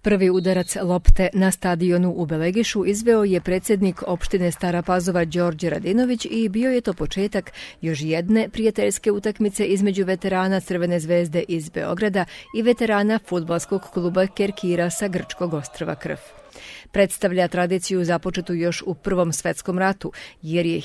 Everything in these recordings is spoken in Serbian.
Prvi udarac lopte na stadionu u Belegišu izveo je predsjednik opštine Stara Pazova Đorđe Radinović i bio je to početak još jedne prijateljske utakmice između veterana Crvene zvezde iz Beograda i veterana fudbalskog kluba Kerkira sa grčkog ostrva Krf. Predstavlja tradiciju započetu još u Prvom svetskom ratu, jer je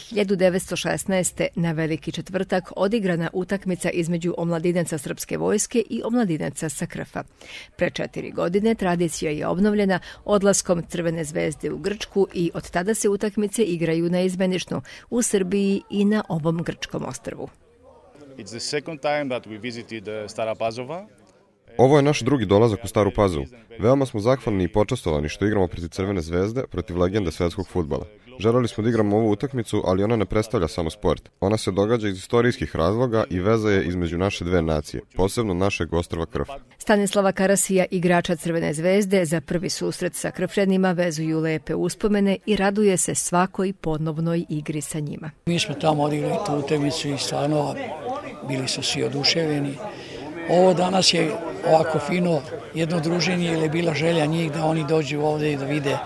1916. na Veliki četvrtak odigrana utakmica između omladinaca srpske vojske i omladinaca sa Krfa. Pre 4 godine tradicija je obnovljena odlaskom Crvene zvezde u Grčku i od tada se utakmice igraju naizmenično u Srbiji i na ovom grčkom ostrvu. It's the second time that we visited Stara Pazova. Ovo je naš drugi dolazak u Staru Pazovu. Veoma smo zahvalni i počastovani što igramo protiv Crvene zvezde, protiv legende svetskog fudbala. Želeli smo da igramo ovu utakmicu, ali ona ne predstavlja samo sport. Ona se događa iz istorijskih razloga i veza je između naše dve nacije, posebno našeg ostrva Krf. Stanislava Karasija, igrača Crvene zvezde, za prvi susret sa Krfljanima vezuju lepe uspomene i raduje se svakoj ponovnoj igri sa njima. Mi smo tamo odigrali tu utakmicu i stvarno bili su svi oduševljeni. Ovo danas je ovako fino jedno druženje, jer je bila želja njih da oni dođu ovdje i da vide.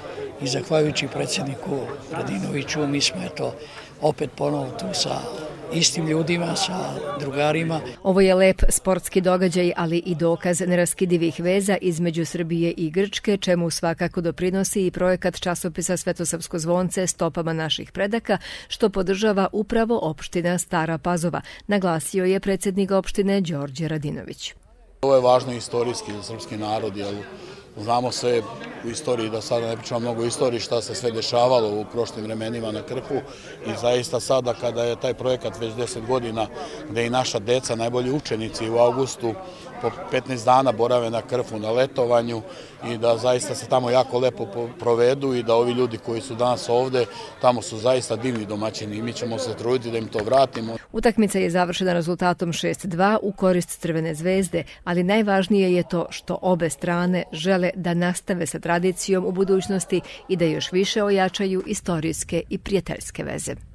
I zahvaljujući predsjedniku Radinoviću, mi smo opet ponovo tu sa istim ljudima, sa drugarima. Ovo je lep sportski događaj, ali i dokaz neraskidivih veza između Srbije i Grčke, čemu svakako doprinosi i projekat časopisa Svetosavsko zvonce Stopama naših predaka, što podržava upravo opština Stara Pazova, naglasio je predsjednik opštine Đorđe Radinović. Ovo je važno istorijski za srpski narod, jer znamo sve u istoriji, da sada ne pričamo mnogo o istoriji, šta se sve dešavalo u prošlim vremenima na Krfu i zaista sada kada je taj projekat već 10 godina, gde i naša deca, najbolji učenici u avgustu, po 15 dana borave na Krfu na letovanju i da zaista se tamo jako lepo provedu i da ovi ljudi koji su danas ovde, tamo su zaista divni domaćini i mi ćemo se truditi da im to vratimo. Utakmica je završena rezultatom 6-2 u korist Crvene zvezde, ali najvažnije je to što obe strane žele da nastave sa tradicijom u budućnosti i da još više ojačaju istorijske i prijateljske veze.